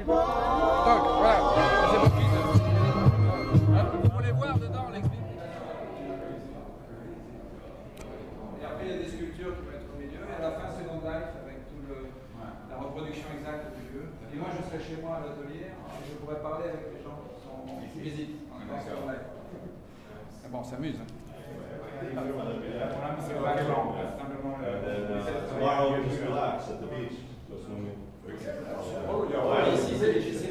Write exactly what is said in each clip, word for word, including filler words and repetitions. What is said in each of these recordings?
voilà, c'est votre prise. Vous voulez voir dedans, on l'explique. Et après, il y a des sculptures qui vont être au milieu. Et à la fin, c'est Second Life avec tout le, la reproduction exacte du lieu. Et moi, je serai chez moi à l'atelier et je pourrais parler avec les gens qui sont en visite. Bon, on s'amuse. Hein. Tomorrow, just relax at the beach. Oh, ici, c'est difficile.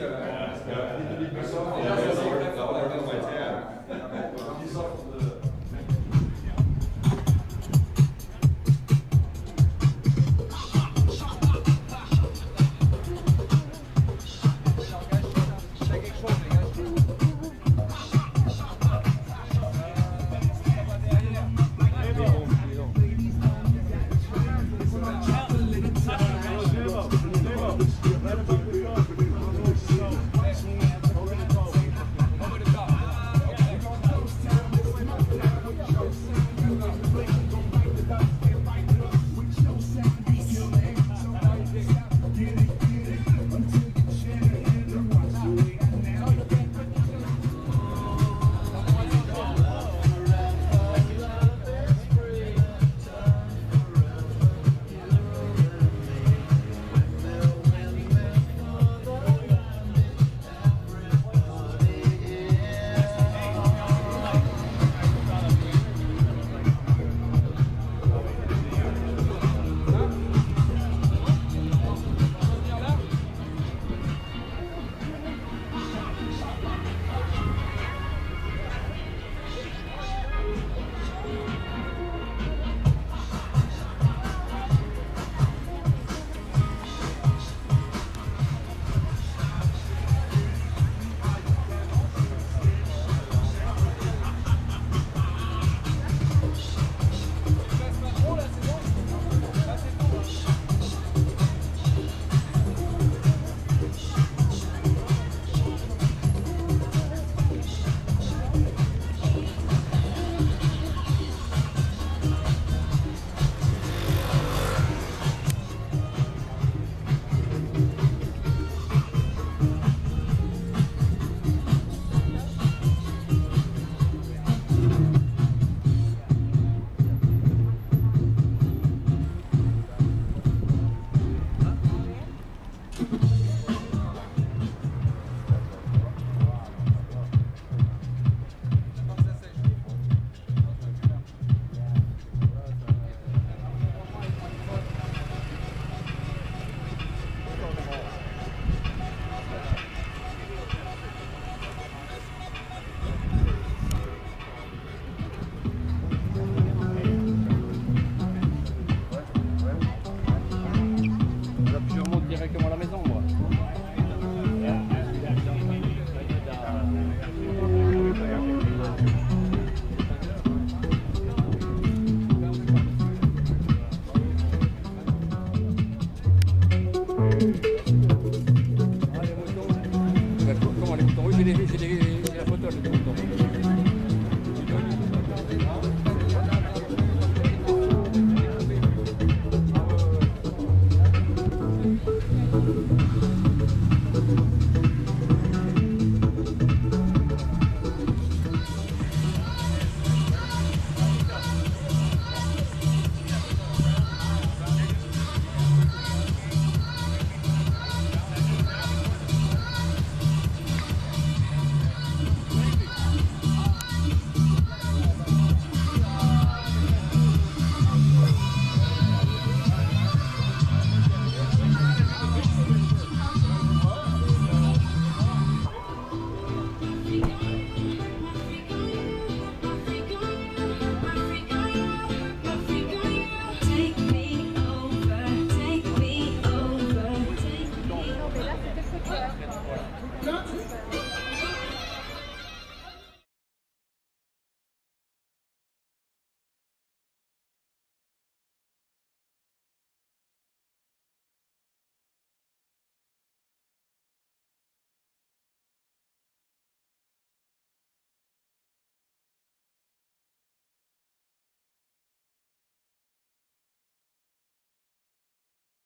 Comment les boutons? Oui, j'ai la photo, les boutons.